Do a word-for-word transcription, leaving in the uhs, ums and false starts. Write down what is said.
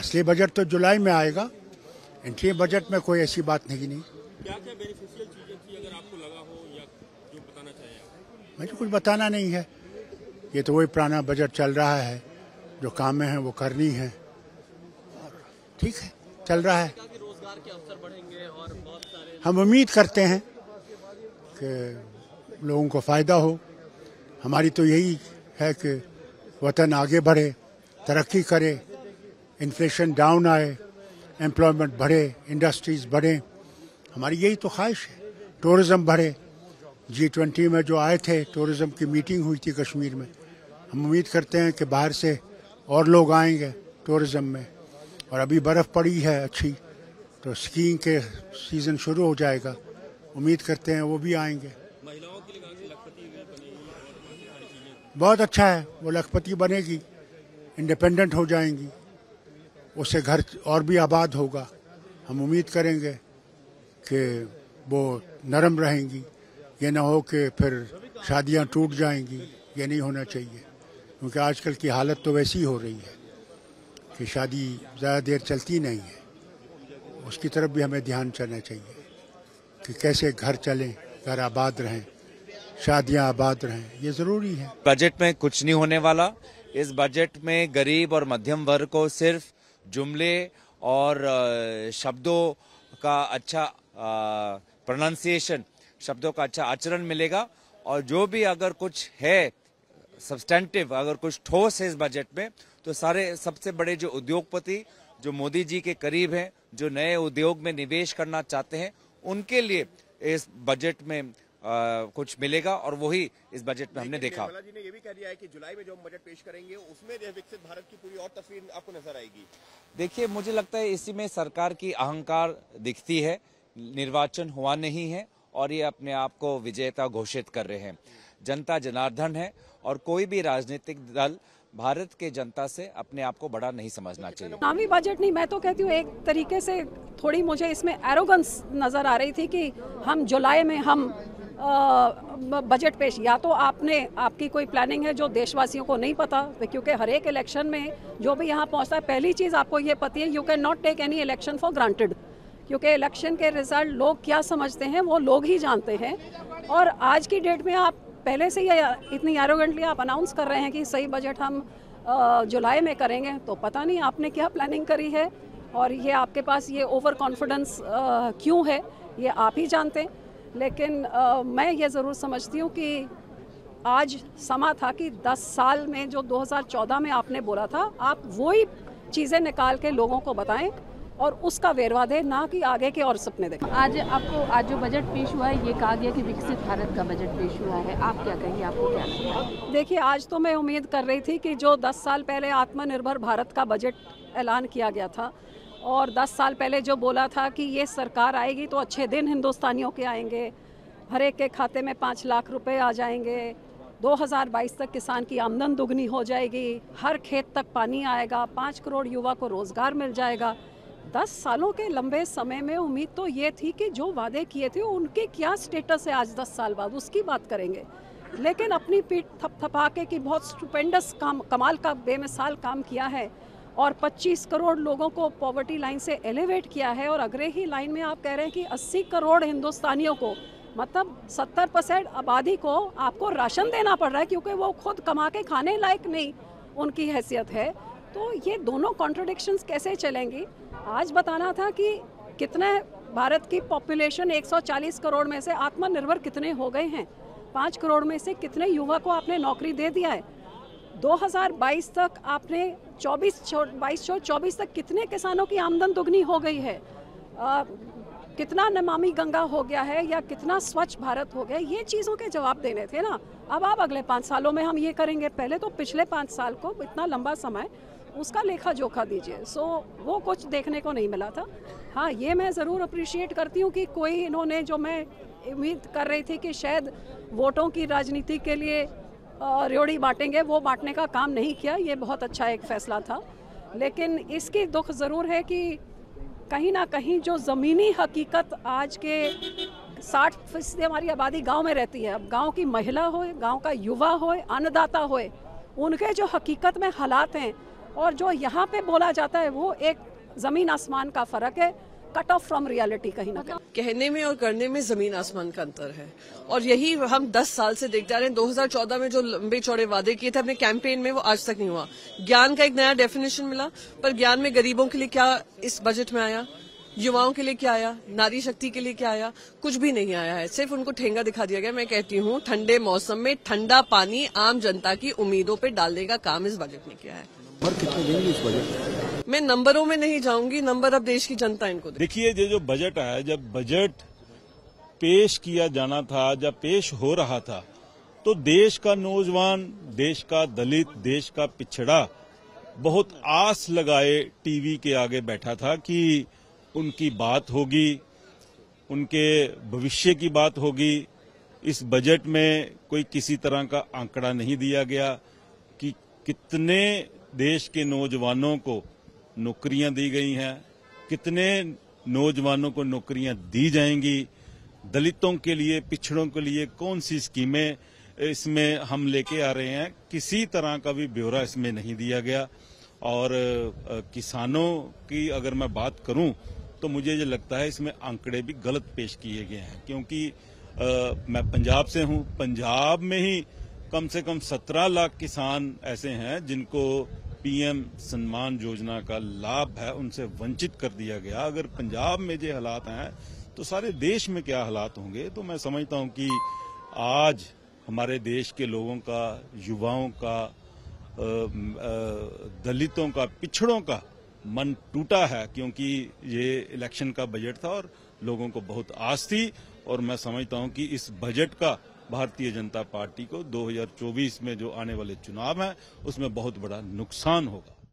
असली बजट तो जुलाई में आएगा, एंट्री बजट में कोई ऐसी बात नहीं नहीं। क्या क्या बेनिफिशियल चीजें थी अगर आपको लगा हो या जो बताना चाहिए आप? मुझे कुछ बताना नहीं है, ये तो वही पुराना बजट चल रहा है, जो काम में है वो करनी है और ठीक है चल रहा है। रोजगार के अवसर बढ़ेंगे और बहुत सारे हम उम्मीद करते हैं कि लोगों को फ़ायदा हो। हमारी तो यही है कि वतन आगे बढ़े, तरक्की करे, इन्फ्लेशन डाउन आए, एम्प्लॉयमेंट बढ़े, इंडस्ट्रीज़ बढ़े, हमारी यही तो ख्वाहिश है। टूरिज़्म बढ़े। जी ट्वेंटी में जो आए थे, टूरिज़्म की मीटिंग हुई थी कश्मीर में, हम उम्मीद करते हैं कि बाहर से और लोग आएंगे टूरिज़्म में। और अभी बर्फ़ पड़ी है अच्छी, तो स्कीइंग के सीज़न शुरू हो जाएगा, उम्मीद करते हैं वो भी आएंगे। महिलाओं के लिए लखपति बनेगी और बाकी सारी चीजें बहुत अच्छा है, वो लखपति बनेगी, इंडिपेंडेंट हो जाएंगी, उससे घर और भी आबाद होगा। हम उम्मीद करेंगे कि वो नरम रहेंगी, ये ना हो कि फिर शादियां टूट जाएंगी, ये नहीं होना चाहिए। क्योंकि आजकल की हालत तो वैसी हो रही है कि शादी ज़्यादा देर चलती नहीं है, उसकी तरफ भी हमें ध्यान देना चाहिए कि कैसे घर चलें, घर आबाद रहें, शादियां आबाद रहें, ये ज़रूरी है। बजट में कुछ नहीं होने वाला। इस बजट में गरीब और मध्यम वर्ग को सिर्फ जुमले और शब्दों का अच्छा प्रोनाउंसिएशन, शब्दों का अच्छा आचरण मिलेगा। और जो भी अगर कुछ है सब्सटेंटिव, अगर कुछ ठोस है इस बजट में, तो सारे सबसे बड़े जो उद्योगपति जो मोदी जी के करीब हैं, जो नए उद्योग में निवेश करना चाहते हैं, उनके लिए इस बजट में आ, कुछ मिलेगा। और वही इस बजट में हमने देखा। निर्मला जी ने ये भी कह दिया है कि जुलाई में जो हम बजट पेश करेंगे उसमें विकसित भारत की पूरी और तस्वीर आपको नजर आएगी। देखिए, मुझे लगता है इसी में सरकार की अहंकार दिखती है। निर्वाचन हुआ नहीं है और ये अपने आप को विजेता घोषित कर रहे हैं। जनता जनार्दन है और कोई भी राजनीतिक दल भारत के जनता से अपने आप को बड़ा नहीं समझना चाहिए। नामी बजट नहीं, मैं तो कहती हूँ एक तरीके से थोड़ी मुझे इसमें एरोगेंस नजर आ रही थी कि हम जुलाई में हम आ, बजट पेश, या तो आपने आपकी कोई प्लानिंग है जो देशवासियों को नहीं पता, क्योंकि हर एक इलेक्शन में जो भी यहाँ पहुँचता है, पहली चीज़ आपको ये पता है, you can not take any election for granted, क्योंकि इलेक्शन के रिजल्ट लोग क्या समझते हैं वो लोग ही जानते हैं। और आज की डेट में आप पहले से ही इतनी एरोगेंटली आप अनाउंस कर रहे हैं कि सही बजट हम जुलाई में करेंगे, तो पता नहीं आपने क्या प्लानिंग करी है और ये आपके पास ये ओवर कॉन्फिडेंस क्यों है, ये आप ही जानते हैं। लेकिन आ, मैं ये ज़रूर समझती हूँ कि आज समा था कि दस साल में जो दो हज़ार चौदह में आपने बोला था, आप वही चीज़ें निकाल के लोगों को बताएं और उसका वेरवा दें, ना कि आगे के और सपने देखें। आज आपको आज जो बजट पेश हुआ है, ये कहा गया कि विकसित भारत का बजट पेश हुआ है, आप क्या कहेंगे, आपको क्या लगता है? देखिए, आज तो मैं उम्मीद कर रही थी कि जो दस साल पहले आत्मनिर्भर भारत का बजट ऐलान किया गया था और दस साल पहले जो बोला था कि ये सरकार आएगी तो अच्छे दिन हिंदुस्तानियों के आएंगे, हर एक के खाते में पाँच लाख रुपए आ जाएंगे, दो हज़ार बाईस तक किसान की आमदन दुगनी हो जाएगी, हर खेत तक पानी आएगा, पाँच करोड़ युवा को रोज़गार मिल जाएगा। दस सालों के लंबे समय में उम्मीद तो ये थी कि जो वादे किए थे उनके क्या स्टेटस है आज दस साल बाद, उसकी बात करेंगे। लेकिन अपनी पीठ थपथपा के कि बहुत स्टुपेंडस काम, कमाल का बेमिसाल काम किया है और पच्चीस करोड़ लोगों को पॉवर्टी लाइन से एलिवेट किया है, और अगले ही लाइन में आप कह रहे हैं कि अस्सी करोड़ हिंदुस्तानियों को, मतलब सत्तर परसेंट आबादी को आपको राशन देना पड़ रहा है क्योंकि वो खुद कमा के खाने लायक नहीं उनकी हैसियत है। तो ये दोनों कॉन्ट्रडिक्शंस कैसे चलेंगी? आज बताना था कि कितने भारत की पॉपुलेशन एक सौ चालीस करोड़ में से आत्मनिर्भर कितने हो गए हैं, पाँच करोड़ में से कितने युवा को आपने नौकरी दे दिया है, दो हज़ार बाईस तक आपने चौबीस बाईस चौबीस तक कितने किसानों की आमदन दुगनी हो गई है, आ, कितना नमामि गंगा हो गया है या कितना स्वच्छ भारत हो गया, ये चीज़ों के जवाब देने थे ना। अब आप अगले पाँच सालों में हम ये करेंगे, पहले तो पिछले पाँच साल को, इतना लंबा समय, उसका लेखा जोखा दीजिए। सो वो कुछ देखने को नहीं मिला था। हाँ, ये मैं ज़रूर अप्रिशिएट करती हूँ कि कोई इन्होंने, जो मैं उम्मीद कर रही थी कि शायद वोटों की राजनीति के लिए रेवड़ी बांटेंगे, वो बांटने का काम नहीं किया, ये बहुत अच्छा एक फैसला था। लेकिन इसकी दुख ज़रूर है कि कहीं ना कहीं जो ज़मीनी हकीकत, आज के साठ फीसदी हमारी आबादी गांव में रहती है, अब गांव की महिला हो, गांव का युवा हो, अन्नदाता हो, उनके जो हकीकत में हालात हैं और जो यहाँ पे बोला जाता है वो एक ज़मीन आसमान का फ़र्क है, कट ऑफ फ्रॉम रियलिटी कहीं ना कहीं। कहने में और करने में जमीन आसमान का अंतर है और यही हम दस साल से देखते आ रहे हैं। दो हज़ार चौदह में जो लंबे चौड़े वादे किए थे अपने कैंपेन में, वो आज तक नहीं हुआ। ज्ञान का एक नया डेफिनेशन मिला, पर ज्ञान में गरीबों के लिए क्या इस बजट में आया, युवाओं के लिए क्या आया, नारी शक्ति के लिए क्या आया? कुछ भी नहीं आया है, सिर्फ उनको ठेंगा दिखा दिया गया। मैं कहती हूँ ठंडे मौसम में ठंडा पानी आम जनता की उम्मीदों पे डालने का काम इस बजट ने किया है। नंबर कितने देंगे इस बजट? मैं नंबरों में नहीं जाऊंगी, नंबर अब देश की जनता इनको दे। देखिए, ये जो बजट है, जब बजट पेश किया जाना था, जब पेश हो रहा था, तो देश का नौजवान, देश का दलित, देश का पिछड़ा बहुत आस लगाए टीवी के आगे बैठा था कि उनकी बात होगी, उनके भविष्य की बात होगी। इस बजट में कोई किसी तरह का आंकड़ा नहीं दिया गया कि कितने देश के नौजवानों को नौकरियां दी गई हैं, कितने नौजवानों को नौकरियां दी जाएंगी, दलितों के लिए, पिछड़ों के लिए कौन सी स्कीमें इसमें हम लेके आ रहे हैं, किसी तरह का भी ब्यौरा इसमें नहीं दिया गया। और किसानों की अगर मैं बात करूं तो मुझे ये लगता है इसमें आंकड़े भी गलत पेश किए गए हैं, क्योंकि आ, मैं पंजाब से हूं। पंजाब में ही कम से कम सत्रह लाख किसान ऐसे हैं जिनको पीएम सम्मान योजना का लाभ है, उनसे वंचित कर दिया गया। अगर पंजाब में ये हालात हैं तो सारे देश में क्या हालात होंगे। तो मैं समझता हूं कि आज हमारे देश के लोगों का, युवाओं का, दलितों का, पिछड़ों का मन टूटा है, क्योंकि ये इलेक्शन का बजट था और लोगों को बहुत आस थी। और मैं समझता हूं कि इस बजट का भारतीय जनता पार्टी को दो हज़ार चौबीस में जो आने वाले चुनाव हैं उसमें बहुत बड़ा नुकसान होगा।